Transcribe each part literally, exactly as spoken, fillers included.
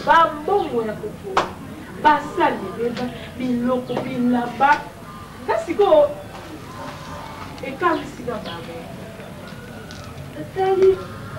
bambongo ya kokoma basali beba biloko bilamba kasi ko ekamisika bango atali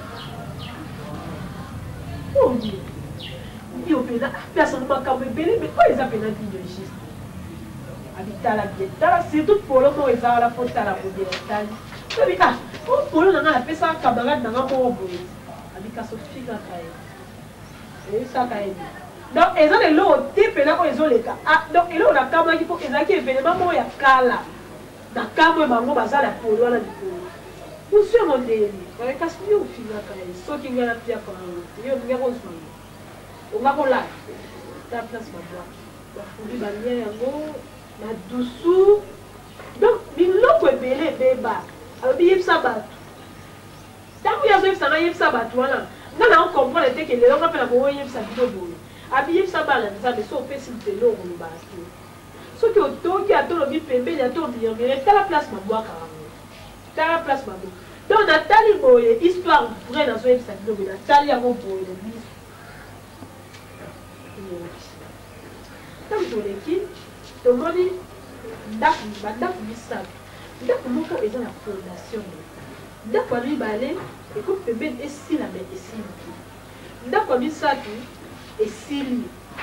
ondi yo pena personne makambo ebele mais oyo eza pena biologiste abitala bien tala surtout polo moko ezala fo tala boye atali obi ah o polo nanga napesa camarade nanga moko boye abikaso fikaka ye eyebisaka ye donc eza lelo te pena oyo ezoleka donc eloko nakamwaki mpo ezalaki événement moko ya kala na kamwe bango bazala polo wana likolo usu ya mondeli kasi yo ofingaka ye soki ngai napiaka te yo ndenge kozwa onga kolala ta place babwa bafundi bania yango na dusu donc biloko ebele ebeba alobi yebisa bato ntango yazoyebisa ngai yebisa bato wana nga na ocomprendre te ke lelo nga mpe na kongo yebisa bino boye abi yebisa bana nzambe so opesi mpelo okoloba te soki otoki ata olobi pembeni ata obiyamire tala place babwaka yango tala place babwa donc natali boye histoire vrai nazoyebisa bino boye natali yango boye na biso ntango toleki tomoni ndako bandako misato ndako moko eza na fondation ndako ya mibale ekoki pembeni esila me esili te ndako ya misato esili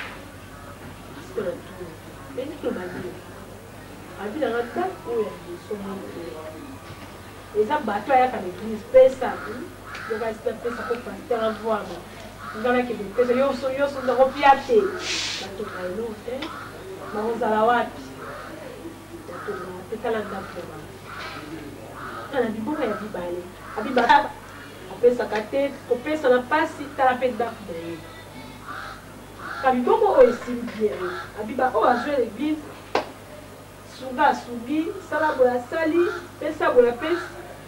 enikobali abilanga ndako oyo ya liboso moko eza bato ayaka na église pesa pesa po paster avwama nganakende pesa yoso nakopia te bato na elo te bakozala wapi petala ndako ana bibongo ya bibale abibaka apesaka te kopesa na pasi tala mpe ndako na ye kabibongo oyo esili bien abiba oyo azwi l'église sunga asungi sala boye asali pesa boye apesi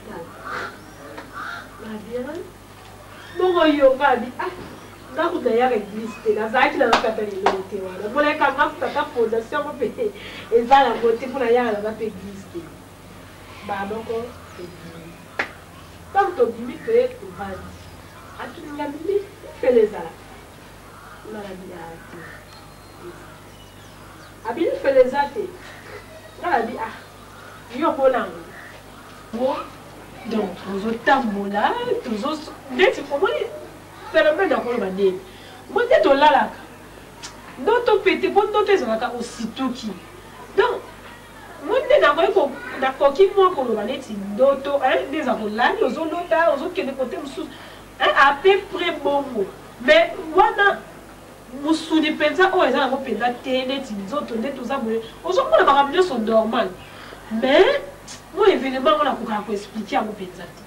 babien bongo yonga abi ndako na yaka église te nazalaki na nakata lelo te wana moleka makutaka fondation mo mpe eza yango te mpona yaka naza mpe église te bamoko ntango tobimi toye tovandi atuninga mimi fele ezalaka nalabiaa te abili fele eza te nalabi ah yo mponango bo donc tozotambola neti omoni phénomène akoloba ndeni mo nde tolalaka ndoto pete mpo ndoto ezalaka ositoki donc mo nde nakoki mwa koloba neti ndoto nde eza kolali ozolota ozokende kote mosusu à peu près bongo mais wana mosuni mpenza oyo eza yango mpenza te neti nzoto nde toza boye ozomona makambo nyonso normal mais mo événement ngo nakokaka koexplike yango mpenza te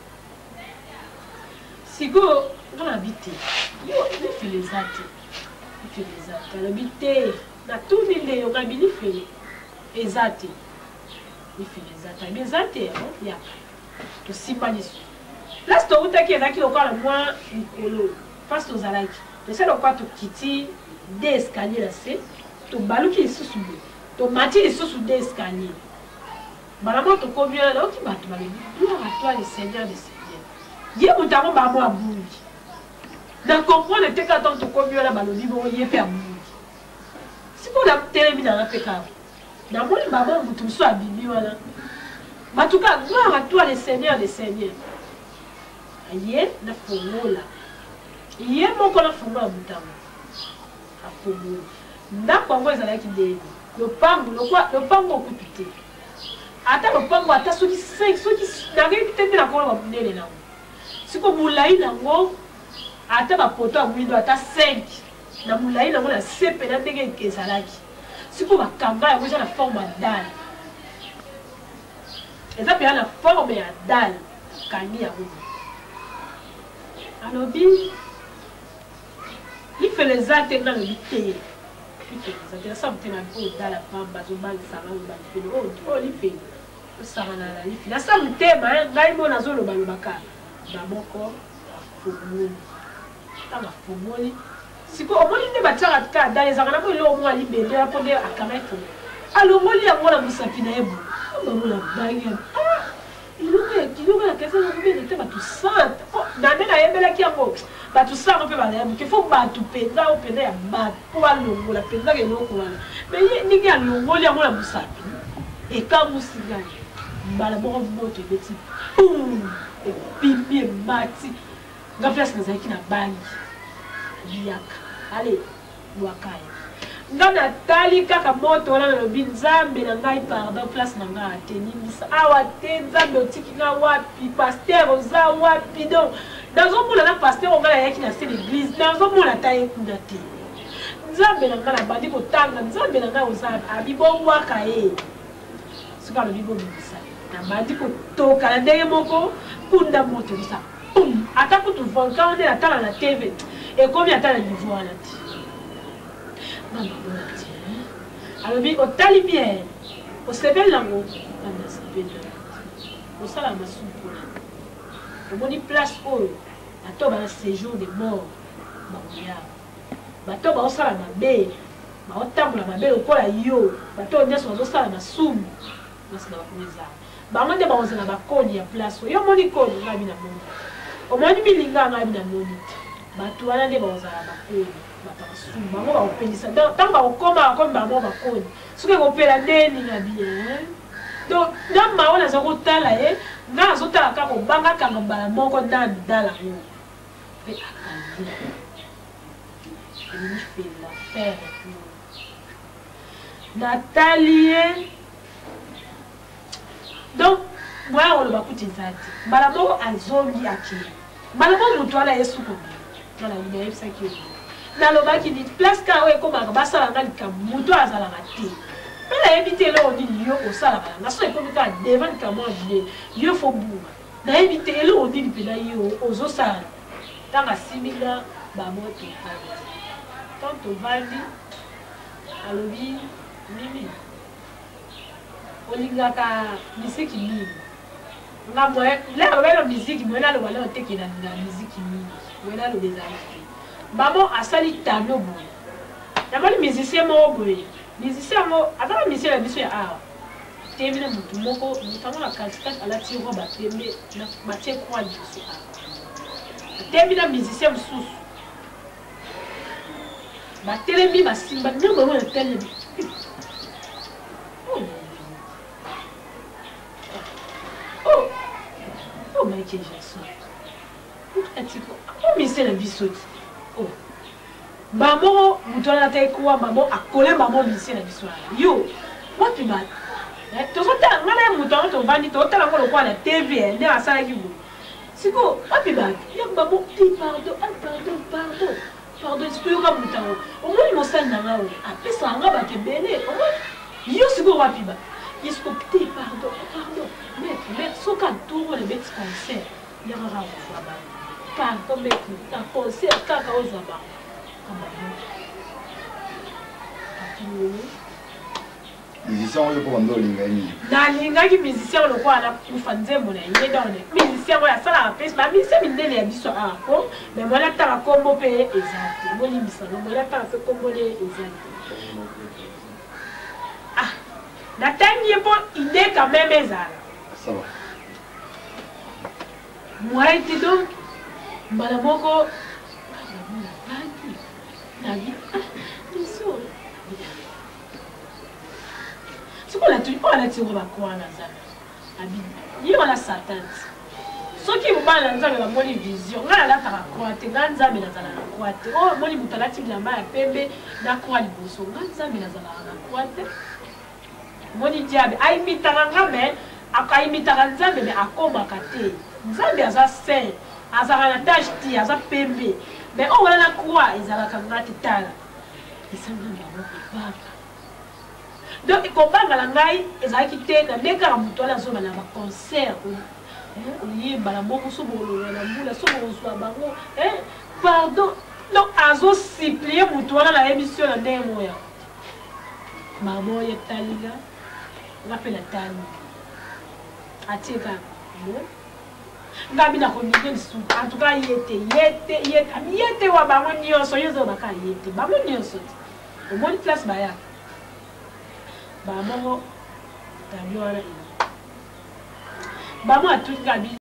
sikoyo ngana bi te yo lifele eza te lifele eza te alobi te natuni nde yo ngabi lifele eza te lifele eza te abi eza te ya tosimba liso place toutaki ezalaki lokola mwa likolo place tozalaki ese lokola tokiti de escalier na se tobaluki lisusu boye tomati lisusu de escalier balamo tokomi wana naoki bato balobi gloire à toi le seigneur le seigneur ye moto yango bamo abungi na comprendre te ka ntango tokomi wana balobi bongo ye mpe abungi siko na telemi nanga mpe kaka namoni bamo moto mosusu abimi wana batuka gloire à toi le seigneur le seigneur ye na fongola ye moko na fongola motango afongola ndako yango ezalaki ndeni lopango lopango okutu te ata lopango ata soki cinq soki nakoki te nde nakoloba monene nango siko molai nango ata bapoto ya mwindo ata cinq na molai nango na se pena ndenge ezalaki siko bakanga yango eza na forme ya dale eza pena na forme ya dale kangi yango alobi lifele eza te nga lobi te lifele eza te nasabu te na oyo dala pamba azobangisanga oyo balifele oyo lifele osangana na lifele nasabu te ngai mo nazolobalobaka bamoko bafungoli ta bafungoli siko omoni nde batiaka kaka dala ezanga na mo eloko moko alibendela mpo nde akanga efongo alongoli yango na mosapi na ye bo omamona bangi iloko ya kiloko ya kesa nakobene te bato sante na nde nayembelaki yango bato ça on peut parler qu'il faut battre penza au penza ya bat pour longo la penza que non quoi mais ni ni longo ya mona musapi et quand musiga bala mo moto beti boum et bibi mati nga place na zaki na bangi biaka allez wakaya nga na tali kaka moto wana na lobi nzambe na ngai pardon place na nga ateni misa awa te nzambe otiki nga wapi pasteur oza wapi donc nazomona na pasteur ongala yaki na se l'église nazomona ta ye kuna te nzambe na nga na bandi kotanga nzambe na nga oza abibongwaka ye soki alobi bobimisa na bandi kotoka na ndenge moko kunda moto bisa pum ata kutu volcan nde natala na tv ekomi ata na niveau wana te alobi otali bien osepeli nango anda sepeli osala masupu omoni place oyo bato bana séjour de mort bakoya bato baosala mabe baotambola mabe lokola yo bato nyonso bazosala masumu masina bakomeza bango nde bakozala bakoni ya place oyo omoni koni ngai bina moni omoni milinga ngai bina moni bato wana nde bakozala bakoni bapasumu bango bakopelisa ntango bakokoma bakomi bango bakoni soki ekopela ndeni na bien donc na mawa naza kotala ye nga azotala kaka kobanga kanga mbala moko nda midala yo mpe akandi elingi fela faire natali ye donc moya koloba kuti eza te mbala moko azongi akili mbala moko moto wana ye sukomi nala nayebisaki yo nalobaki nini place ka oyo ekomaka basalanga likambo moto azalaka te mpe nayebi te eloko nini yo osalaka nanga so ekomi kaka devant likambo adine yo fo bunga nayebi te eloko nini mpena yo ozosala ntango asiminga bamoto tant tovandi alobi mimi olingaka misiki nini nga moye lelo belo misiki moye naloba lelo tekela na misiki nini moye naloba ezali te maman asali tableau boye namoni musicien moko boye musicien mo azala musicien na biso ya awa tembi na motu moko motu ango na katikati alati robe pembe batie croix liboso awa tembi na musicien mosusu batelemi basimba nyongo yango na telemi oh oh Michael Jackson oh musicien na biso ti oh maman mutona ta ekuwa maman akole maman lycée na biso yo wapi ba eh to sota ngana mutona to vandi to tala ngolo kwa na T V nde asala kibu siko wapi ba ya maman ti pardon ah pardon pardon pardon explique ka mutana o moni mosali na ngawo apesa nga ba kebele yo siko wapi ba yesko ti pardon pardon mais mais soka tour le bête concert ya nga kwa ba pardon mais ta concert kaka ozaba musicien oyo mpo bando olinga nini nalingaki musicien oyo lokola nakufa nzembo na ye done musicien oyo asalaka pesi bamisien mindele ya biso awa po me moni ataka kombo mpe eza te molimbisano moni ataka mpe kombo ne eza te ah natangi ye mpo ide quand même ezala moye te donc mbala moko Nabi, isso. Se on a tu, on a tiré ma croix na zana. Abi, il on a Satan. Ce qui vous parle dans zana la moni vision. Nga la ta croix te, nga nzambe na zana na croix te. Oh, moni mutala ti bilamba ya pembe na croix liboso. Nga nzambe na zana na croix te. Moni diabe, ai mitanga ngabe, akai mitanga nzambe me akoma kate. Nzambe aza saint, azara na tâche ti, aza pembe. Mais on va la croix, ils ont la caméra totale. Ils sont dans la mort. Donc, ils combattent la ngaï, ils ont quitté, dans les cas où ils ont un concert. Ils ont un bon soubolo, la boule, soubolo, soubolo. Pardon. Donc, ils ont supplié pour toi dans la émission de Némoya. Maman, il y a Taliga. On a fait la Tali. Atika. Ngabi na komite bisu en tout cas yete yete yete yete wa bango nyonso yozo baka yete bango nyonso o moni place baya ba mo tabio ala ba mo atuka bi